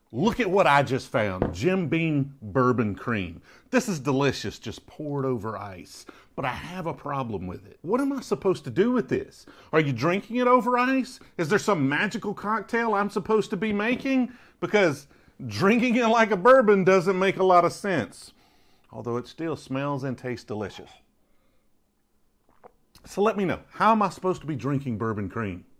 Look at what I just found. Jim Beam bourbon cream. This is delicious, just poured over ice. But I have a problem with it. What am I supposed to do with this? Are you drinking it over ice? Is there some magical cocktail I'm supposed to be making? Because drinking it like a bourbon doesn't make a lot of sense. Although it still smells and tastes delicious. So let me know, how am I supposed to be drinking bourbon cream?